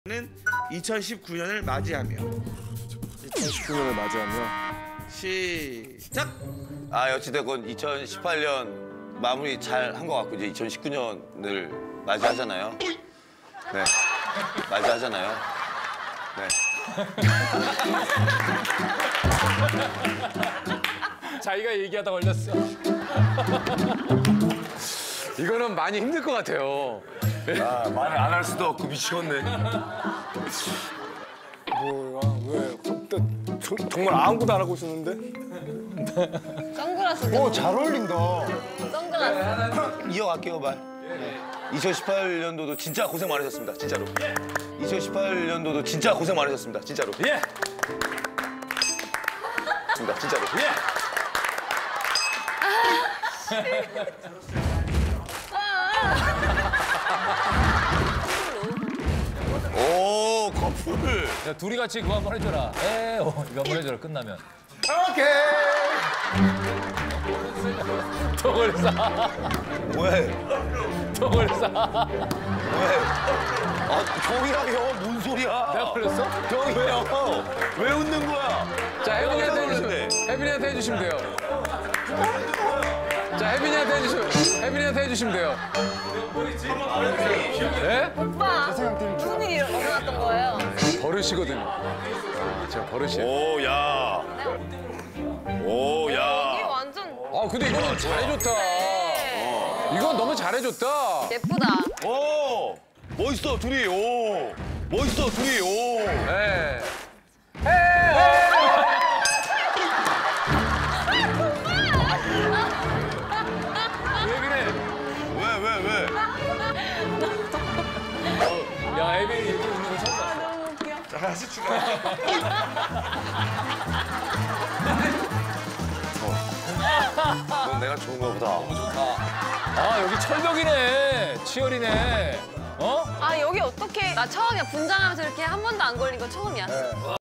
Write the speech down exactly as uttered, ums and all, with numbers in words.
는 이천십구 년을 맞이하며. 이천십구 년을 맞이하며. 시작. 아 어찌됐건 이천십팔 년 마무리 잘 한 것 같고 이제 이천십구 년을 맞이하잖아요. 네, 맞이하잖아요. 네. 자기가 얘기하다 걸렸어. 이거는 많이 힘들 것 같아요. 아 말을 안 할 수도 없고 미치겠네. 뭐야, 왜? 저, 저, 정말 아무것도 안 하고 있었는데? 선글라스. 오, 잘 어울린다. 선글라스. 이어갈게요 말. 네. 이천십팔 년도도 진짜 고생 많으셨습니다. 진짜로. 이천십팔 년도도 진짜 고생 많으셨습니다. 진짜로. 예. 진짜 진짜로. 예. 오 커플. 야, 둘이 같이 그거 한번 해줘라. 에, 어, 이거 한번 해줘라, 끝나면. 오케이. 턱을 싸, 왜? 턱을 싸. 왜? 아 형이랑 형 뭔 소리야? 내가 걸렸어? 형이 형. 왜 웃는 거야? 자, 혜빈이한테 깜짝 해주시면, 놀랐네. 혜빈이한테 해주시면 돼요. 자, 혜빈이한테 해주시면, 혜빈이한테 해주시면 돼요. 네? 오빠, 무슨 일이 일어났던 거예요? 버릇이거든요. 제가 버릇이에요. 오 야. 오 이게 야. 완전 아, 근데 이거는 잘해줬다. 이건 너무 잘해줬다. 예쁘다. 오 멋있어 둘이. 오 멋있어 둘이. 오. 네. 왜 그래? 왜 왜 왜? 야, 혜빈이 이렇게 웃는 거 처음 봤어. 너무 웃겨. 다시 추가. 넌 내가 좋은 거보다. 아, 여기 철벽이네. 치열이네. 어? 아, 여기 어떻게. 나 처음이야. 분장하면서 이렇게 한 번도 안 걸린 거 처음이야.